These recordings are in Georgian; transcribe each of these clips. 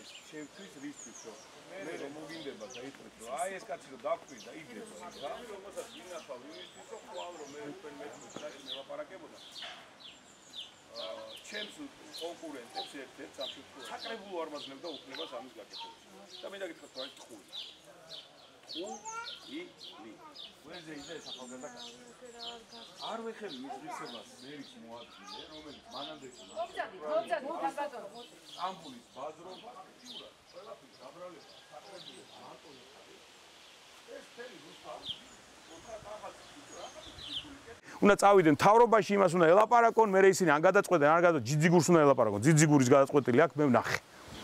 არის ჩემთვის რისთვის რომ მე რომ მოგინდება და იტყვით რომ აი ეს კაცი რომ დაგვიდა იდება რა რომელსაც ვინახავ იმისთვის რომ ხვალ რომ მე თქვენ მეწყოთ და ეს მელაპარაკებოდა ჩემს კონკურენტებს ერთ-ერთ სამშობლოში საკრებულო არ მაძლევდა უფლებას ამის გაკეთებას და მე დაგითხრათ რა ის ტყუილი ვერზე იდეა ახალგაზრდა არ ვეხები მის რისებას მერის მოადგილე რომელიც მანამდე მომძადი ამბულის ბაზრობა აქტიურად ყველაფერი გაბრალება საკრებულო ატოლის არის ეს თელი რუსთავი უნდა წავიდნენ მთავრობაში იმას უნდა ელაპარაკონ მე ისინი ან გადაწყვეტენ არ გადაწყვეტენ ჯიძიგურს უნდა ელაპარაკონ ჯიძიგურის გადაწყვეტილი აქვს მე ვნახე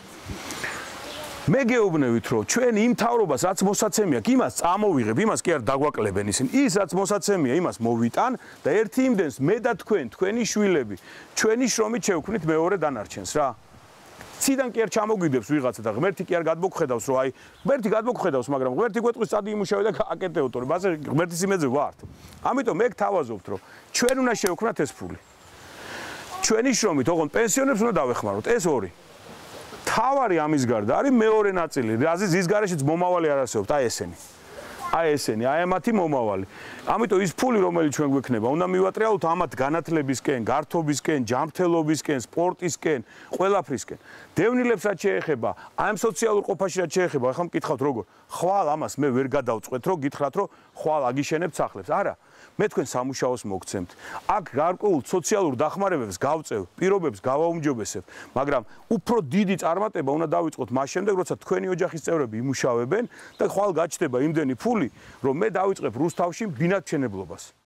მე გეუბნებით რომ ჩვენ იმ მთავრობას რაც მოსაცემი აქვს იმას წამოვიღებ იმას კი არ დაგვაკლებენ ისინი ის რაც მოსაცემია იმას მოვიტან და ერთი იმდენს მე და თქვენი შვილები ჩვენი შრომით შევქმნით მეორე დანარჩენს რა ციდან კი არ ჩამოგვიდებს ვიღაცა და ღმერთი კი არ გადმოგხედავს რომ აი ღმერთი გადმოგხედავს მაგრამ ღმერთი გვეტყვის წადი იმუშავე და აკეთეოთ რომ ბაზე ღმერთის იმედზე ვართ ამიტომ მე გთავაზობთ რომ ჩვენ უნდა შევქმნათ ეს ფული ჩვენი შრომით ოღონდ პენსიონერებს უნდა დავეხმაროთ ეს ორი თავარი ამის გარდა არის მეორე ნაწილი რაზეც ის გარეშეც მომავალი არ არსებობს აი ესენი აი ამათი მომავალი ამიტომ ის ფული რომელიც ჩვენ გვექნება უნდა მივატრიალოთ ამათ განათლებისკენ გართობისკენ ჯანმრთელობისკენ სპორტისკენ ყველაფრისკენ დევნილებს რაც შეეხება აი ამ სოციალურ ყოფაში რაც შეეხება ახლა მკითხავთ როგორ ხვალ ამას მე ვერ გადავწყვეთ რომ გითხრათ რომ ხვალ აგიშენებთ სახლებს არა მე თქვენ სამუშაოს მოგცემთ აქ გარკვეულ სოციალურ დახმარებებს გავწევ პირობებს გავაუმჯობესებ მაგრამ უფრო დიდი წარმატება უნდა დავიწყოთ მას შემდეგ როცა თქვენი ოჯახის წევრები იმუშავებენ და ხვალ გაჩნდება იმდენი ფული რომ მე დავიწყებ რუსთავში ბინადმშენებლობას